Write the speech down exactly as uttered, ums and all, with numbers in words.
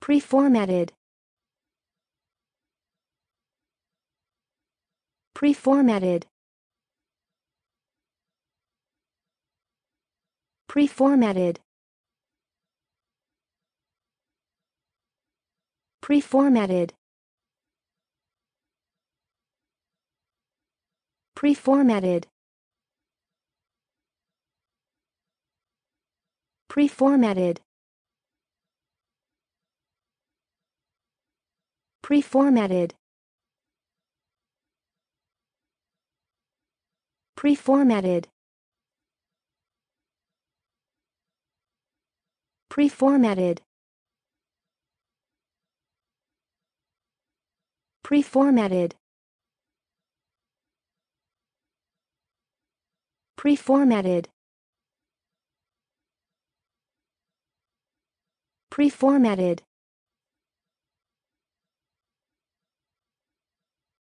Preformatted. Preformatted. Preformatted. Preformatted. Preformatted. Preformatted. Preformatted. Preformatted. Preformatted. Preformatted. Preformatted. Preformatted.